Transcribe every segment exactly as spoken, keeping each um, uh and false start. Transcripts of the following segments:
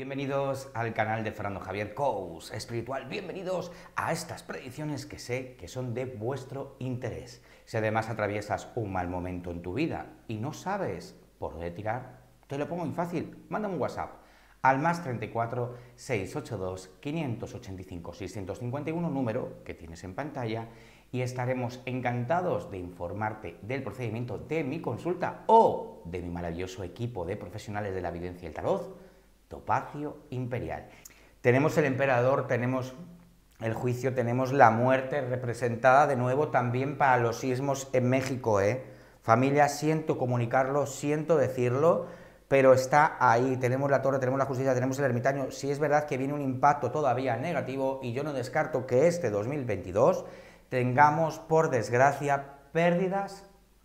Bienvenidos al canal de Fernando Javier Coach Espiritual. Bienvenidos a estas predicciones que sé que son de vuestro interés. Si además atraviesas un mal momento en tu vida y no sabes por dónde tirar, te lo pongo muy fácil. Mándame un WhatsApp al más treinta y cuatro, seiscientos ochenta y dos, quinientos ochenta y cinco, seiscientos cincuenta y uno, número que tienes en pantalla, y estaremos encantados de informarte del procedimiento de mi consulta o de mi maravilloso equipo de profesionales de la evidencia y el tarot, Topacio Imperial. Tenemos el emperador, tenemos el juicio, tenemos la muerte representada de nuevo también para los sismos en México, ¿eh? Familia, siento comunicarlo, siento decirlo, pero está ahí. Tenemos la torre, tenemos la justicia, tenemos el ermitaño. Sí es verdad que viene un impacto todavía negativo y yo no descarto que este dos mil veintidós tengamos, por desgracia, pérdidas,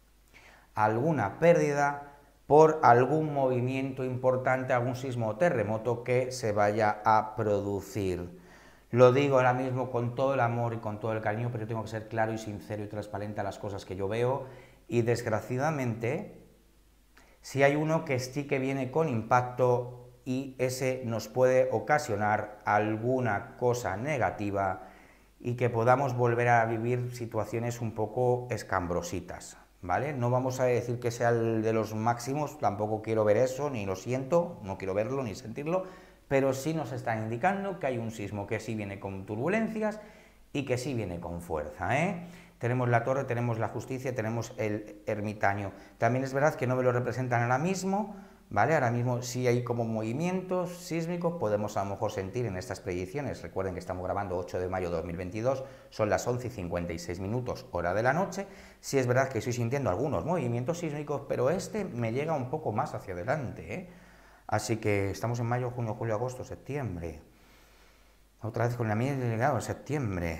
alguna pérdida por algún movimiento importante, algún sismo o terremoto que se vaya a producir. Lo digo ahora mismo con todo el amor y con todo el cariño, pero yo tengo que ser claro y sincero y transparente a las cosas que yo veo, y desgraciadamente, si hay uno que sí que viene con impacto y ese nos puede ocasionar alguna cosa negativa y que podamos volver a vivir situaciones un poco escambrositas, ¿vale? No vamos a decir que sea el de los máximos, tampoco quiero ver eso, ni lo siento, no quiero verlo ni sentirlo, pero sí nos están indicando que hay un sismo que sí viene con turbulencias y que sí viene con fuerza, ¿eh? Tenemos la torre, tenemos la justicia, tenemos el ermitaño. También es verdad que no me lo representan ahora mismo, ¿vale? Ahora mismo sí hay como movimientos sísmicos, podemos a lo mejor sentir en estas predicciones. Recuerden que estamos grabando ocho de mayo de dos mil veintidós, son las once y cincuenta y seis minutos, hora de la noche. Sí es verdad que estoy sintiendo algunos movimientos sísmicos, pero este me llega un poco más hacia adelante, ¿eh? Así que estamos en mayo, junio, julio, agosto, septiembre. Otra vez con la mía llegado septiembre.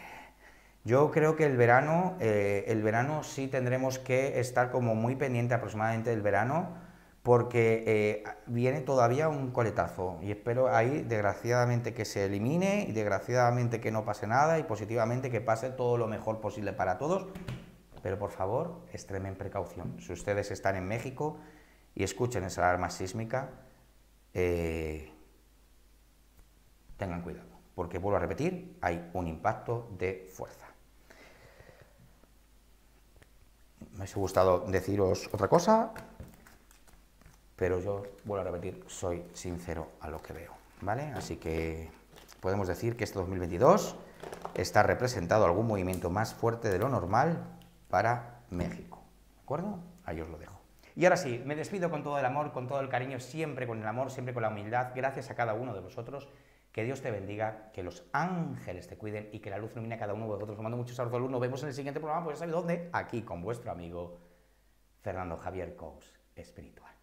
Yo creo que el verano, eh, el verano sí tendremos que estar como muy pendiente aproximadamente del verano, porque eh, viene todavía un coletazo y espero ahí desgraciadamente que se elimine y desgraciadamente que no pase nada y positivamente que pase todo lo mejor posible para todos, pero por favor extremen precaución. Si ustedes están en México y escuchen esa alarma sísmica, eh, tengan cuidado, porque vuelvo a repetir, hay un impacto de fuerza. Me hubiese gustado deciros otra cosa, pero yo, vuelvo a repetir, soy sincero a lo que veo, ¿vale? Así que podemos decir que este dos mil veintidós está representado algún movimiento más fuerte de lo normal para México, ¿de acuerdo? Ahí os lo dejo. Y ahora sí, me despido con todo el amor, con todo el cariño, siempre con el amor, siempre con la humildad. Gracias a cada uno de vosotros. Que Dios te bendiga, que los ángeles te cuiden y que la luz ilumine a cada uno de vosotros. Os mando muchos abrazos. Nos vemos en el siguiente programa, pues ya sabéis dónde, aquí con vuestro amigo Fernando Javier Coach Espiritual.